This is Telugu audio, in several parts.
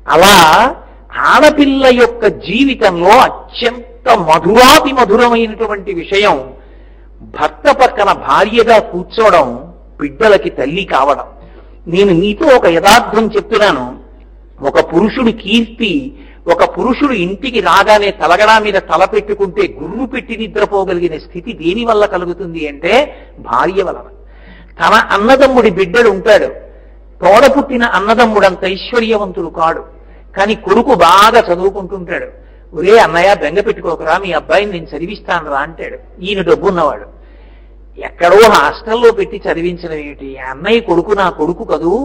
అలా ఆడపిల్ల యొక్క జీవితంలో అత్యంత మధురాతి మధురమైనటువంటి విషయం భర్త పక్కన భార్యగా కూర్చోవడం, బిడ్డలకి తల్లి కావడం. నేను నీతో ఒక యథార్థం చెప్తున్నాను. ఒక పురుషుడి కీర్తి, ఒక పురుషుడు ఇంటికి రాగానే తలగడా మీద తల పెట్టుకుంటే గుర్రు పెట్టి నిద్రపోగలిగిన స్థితి దేని వల్ల కలుగుతుంది అంటే భార్య వలన. తన అన్నదమ్ముడి బిడ్డడు ఉంటాడు, తోడ పుట్టిన అన్నదమ్ముడంత ఐశ్వర్యవంతుడు కాడు, కానీ కొడుకు బాగా చదువుకుంటుంటాడు. ఒరే అన్నయ్య బెంగ పెట్టుకోకరా, మీ అబ్బాయిని నేను చదివిస్తాను రా అంటాడు. ఈయన డబ్బున్నవాడు. ఎక్కడో హాస్టల్లో పెట్టి చదివించడం ఏమిటి, అన్నయ్య కొడుకు నా కొడుకు కదూ,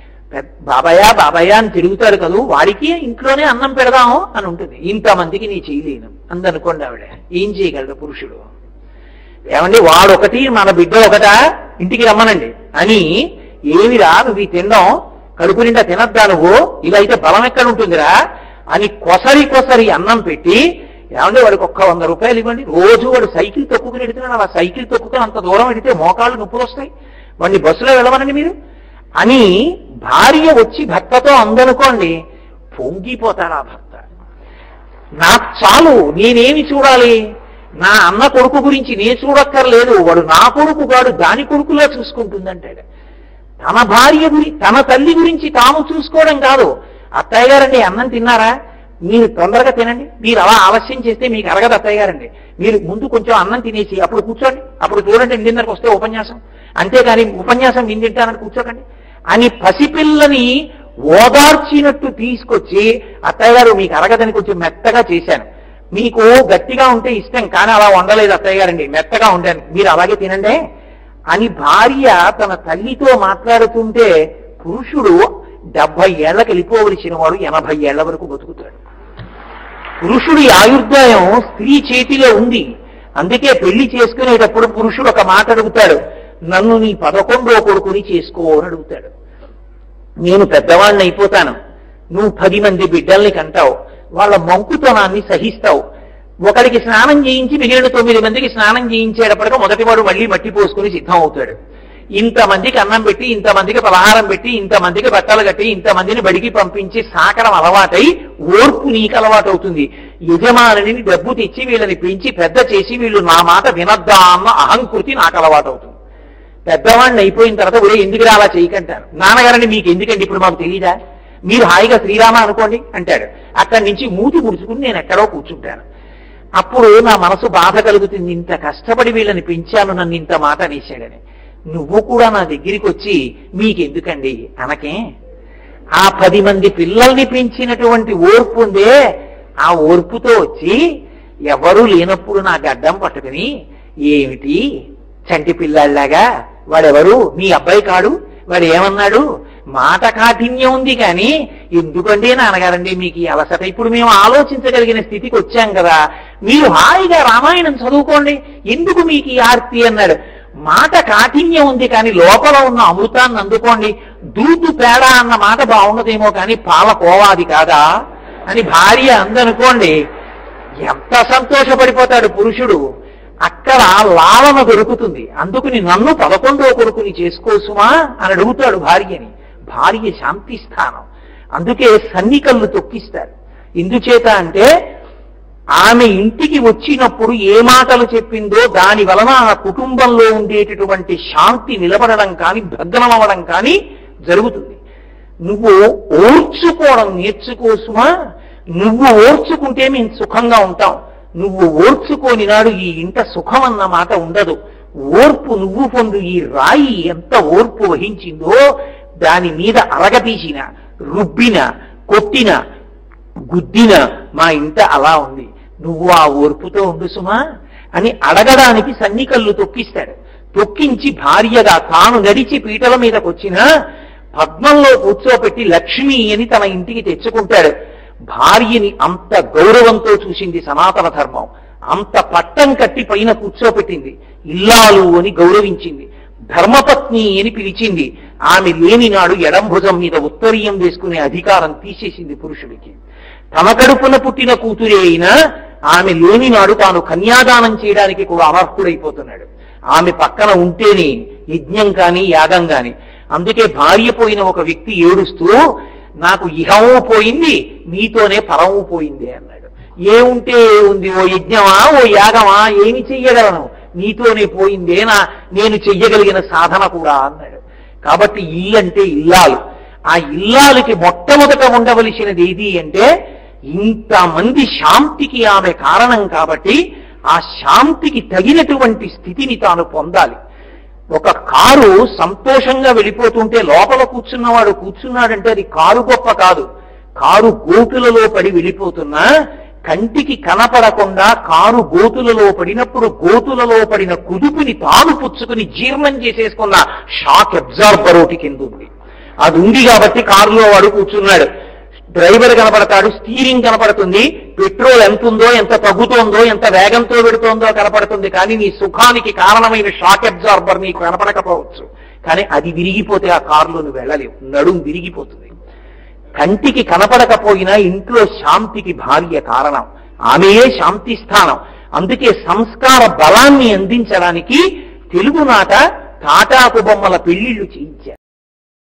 బాబాయా బాబాయా అని తిరుగుతాడు కదూ, వాడికి ఇంట్లోనే అన్నం పెడదాము అని ఉంటుంది. ఇంతమందికి నీ చేయలేను అందనుకోండి. ఆవిడ ఏం చేయగలడు పురుషుడు? ఏమండి వాడొకటి మన బిడ్డ ఒకటా, ఇంటికి రమ్మనండి అని, ఏమిరా నువ్వు ఈ తినడం, కడుపు నిండా తినద్దా నువ్వు, ఇలా అయితే బలం ఎక్కడ ఉంటుందిరా అని కొసరి అన్నం పెట్టి, ఏమంటే వాడికి ఒక్క 100 రూపాయలు ఇవ్వండి, రోజు వాడు సైకిల్ తొక్కుకుని ఎడుతున్నాడు, అలా సైకిల్ తొక్కుకుని అంత దూరం ఎడితే మోకాళ్ళు నొప్పులు వస్తాయి, వాడిని బస్సులో వెళ్ళమనండి మీరు అని భార్య వచ్చి భర్తతో అందనుకోండి, పొంగిపోతాడు ఆ భర్త. నాకు చాలు, నేనేమి చూడాలి, నా అన్న కొడుకు గురించి నేను చూడక్కర్లేదు, వాడు నా కొడుకు కాడు దాని కొడుకులా చూసుకుంటుందంటాడు. తన భార్య తన తల్లి గురించి తాము చూసుకోవడం కాదు. అత్తయ్య గారండి అన్నం తిన్నారా, మీరు తొందరగా తినండి, మీరు అలా ఆలస్యం చేస్తే మీకు అరగదు అత్తయ్య గారండి, మీరు ముందు కొంచెం అన్నం తినేసి అప్పుడు కూర్చోండి, అప్పుడు చూడండి 8:30కి వస్తే ఉపన్యాసం, అంతేగాని ఉపన్యాసం నేను తింటానని కూర్చోకండి అని పసిపిల్లని ఓదార్చినట్టు తీసుకొచ్చి, అత్తయ్య గారు మీకు అరగదని కొంచెం మెత్తగా చేశాను, మీకు గట్టిగా ఉంటే ఇష్టం కానీ అలా వండలేదు అత్తయ్య గారండి, మెత్తగా ఉండాను, మీరు అలాగే తినండి అని భార్య తన తల్లితో మాట్లాడుతుంటే పురుషుడు 70 ఏళ్లకు వెళ్ళిపోవలసిన వాడు 80 ఏళ్ల వరకు బతుకుతాడు. పురుషుడి ఆయుర్దాయం స్త్రీ చేతిలో ఉంది. అందుకే పెళ్లి చేసుకునేటప్పుడు పురుషుడు ఒక మాట అడుగుతాడు, నన్ను నీ 11వ కొడుకుని చేసుకో అని అడుగుతాడు. నేను పెద్దవాళ్ళని అయిపోతాను, నువ్వు 10 మంది బిడ్డల్ని కంటావు, వాళ్ళ మంకుతనాన్ని సహిస్తావు, ఒకడికి స్నానం చేయించి మిగిలిన 9 మందికి స్నానం చేయించేటప్పటికీ మొదటివాడు మళ్ళీ మట్టి పోసుకుని సిద్ధం అవుతాడు. ఇంతమందికి అన్నం పెట్టి, ఇంతమందికి పలహారం పెట్టి, ఇంతమందికి బట్టలు కట్టి, ఇంతమందిని బడికి పంపించి సాకడం అలవాటై ఓర్పు నీకు అలవాటు అవుతుంది. యజమానిని డబ్బు తెచ్చి వీళ్ళని పెంచి పెద్ద చేసి వీళ్ళు నా మాట వినద్దా అన్న అహంకృతి నాకు అలవాటు అవుతుంది. పెద్దవాడిని అయిపోయిన తర్వాత ఒరే ఎందుకు అలా చేయకంటాను, నాన్నగారని మీకు ఎందుకండి ఇప్పుడు మాకు తెలియదా, మీరు హాయిగా శ్రీరామ అనుకోండి అంటాడు. అక్కడి నుంచి మూతి ముడుచుకుని నేను ఎక్కడో కూర్చుంటాను. అప్పుడు నా మనసు బాధ కలుగుతుంది, ఇంత కష్టపడి వీళ్ళని పెంచాను, నన్ను ఇంత మాట అనేశాడని. నువ్వు కూడా నా దగ్గరికి వచ్చి మీకెందుకండి అనకే, ఆ 10 మంది పిల్లల్ని పెంచినటువంటి ఓర్పు ఉందే, ఆ ఓర్పుతో వచ్చి ఎవరూ లేనప్పుడు నా గడ్డం పట్టుకుని ఏమిటి చంటి పిల్లాడిలాగా, వాడెవరు మీ అబ్బాయి కాడు, వాడు ఏమన్నాడు, మాట కాఠిన్యం ఉంది కానీ ఎందుకంటే నాన్నగారండి మీకు ఈ అలసట, ఇప్పుడు మేము ఆలోచించగలిగిన స్థితికి వచ్చాం కదా, మీరు హాయిగా రామాయణం చదువుకోండి, ఎందుకు మీకు ఈ ఆర్తి అన్నాడు. మాట కాఠిన్యం ఉంది కానీ లోపల ఉన్న అమృతాన్ని అందుకోండి, దూదు పేడ అన్న మాట బాగున్నదేమో కానీ పాల కోవాది కాదా అని భార్య అందనుకోండి, ఎంత సంతోషపడిపోతాడు పురుషుడు. అక్కడ లాలన దొరుకుతుంది. అందుకుని నన్ను 11వ కొడుకుని చేసుకోసుమా అని అడుగుతాడు భార్యని. భార్య శాంతి స్థానం. అందుకే సన్నికళ్ళు తొక్కిస్తారు. ఎందుచేత అంటే ఆమె ఇంటికి వచ్చినప్పుడు ఏ మాటలు చెప్పిందో దాని వలన ఆ కుటుంబంలో ఉండేటటువంటి శాంతి నిలబడడం కానీ భద్రమవడం కానీ జరుగుతుంది. నువ్వు ఓర్చుకోవడం నేర్చుకోసుమా, నువ్వు ఓర్చుకుంటే మేము సుఖంగా ఉంటాం, నువ్వు ఓర్చుకోని నాడు ఈ ఇంట సుఖం అన్న మాట ఉండదు. ఓర్పు నువ్వు పొందు. ఈ రాయి ఎంత ఓర్పు వహించిందో దాని మీద అరగతీసిన, రుబ్బిన, కొట్టిన, గుద్దిన మా ఇంట అలా ఉంది, నువ్వు ఆ ఓర్పుతో ఉండు సుమా అని అడగడానికి సన్నికళ్ళు తొక్కిస్తాడు. తొక్కించి భార్యగా తాను నడిచి పీటల మీదకి వచ్చిన పద్మంలో కూర్చోపెట్టి లక్ష్మి అని తన ఇంటికి తెచ్చుకుంటాడు. భార్యని అంత గౌరవంతో చూసింది సనాతన ధర్మం. అంత పట్టం కట్టి పైన కూర్చోపెట్టింది. ఇల్లాలు అని గౌరవించింది. ధర్మపత్ని అని పిలిచింది. ఆమె లేని నాడు ఎడం భుజం మీద ఉత్తరీయం వేసుకునే అధికారం తీసేసింది పురుషుడికి. తమ కడుపున పుట్టిన కూతురే అయినా ఆమె లేని నాడు తాను కన్యాదానం చేయడానికి కూడా అనర్హుడైపోతున్నాడు. ఆమె పక్కన ఉంటేనే యజ్ఞం కాని యాగం కాని. అందుకే భార్య పోయిన ఒక వ్యక్తి ఏడుస్తూ నాకు ఇహము పోయింది, నీతోనే పరము పోయింది అన్నాడు. ఏముంటే ఉంది, ఓ యజ్ఞమా ఓ యాగమా, ఏమి చెయ్యగలను, నీతోనే పోయిందే నేను చెయ్యగలిగిన సాధన కూడా అన్నాడు. కాబట్టి ఇల్లంటే ఇల్లాలు. ఆ ఇల్లాలకి మొట్టమొదట ఉండవలసినది ఏది అంటే, ఇంతమంది శాంతికి ఆమె కారణం కాబట్టి ఆ శాంతికి తగినటువంటి స్థితిని తాను పొందాలి. ఒక కారు సంతోషంగా వెళ్ళిపోతుంటే లోపల కూర్చున్నవాడు కూర్చున్నాడంటే అది కారు గొప్ప కాదు. కారు గోతులలో పడి వెళ్ళిపోతున్నా కంటికి కనపడకుండా కారు గోతులలో పడినప్పుడు గోతులలో పడిన కుదుపుని తాను పుచ్చుకుని జీర్ణం చేసేసుకున్న షాక్ అబ్జార్బర్ ఒకటి కింద ఉంది. అది ఉంది కాబట్టి కారులో వాడు కూర్చున్నాడు. డ్రైవర్ కనపడతాడు, స్టీరింగ్ కనపడుతుంది, పెట్రోల్ ఎంత ఉందో, ఎంత తగ్గుతోందో, ఎంత వేగంతో పెడుతోందో కనపడుతుంది. కానీ నీ సుఖానికి కారణమైన షాక్ అబ్జార్బర్ నీకు కనపడకపోవచ్చు. కానీ అది విరిగిపోతే ఆ కారులో నువ్వు వెళ్ళలేవు, నడుం విరిగిపోతుంది. కంటికి కనపడకపోయినా ఇంట్లో శాంతికి భార్య కారణం, ఆమెయే శాంతి స్థానం. అందుకే సంస్కార బలాన్ని అందించడానికి తెలుగునాట తాటాకు బొమ్మల పెళ్లిళ్లు చేయించారు.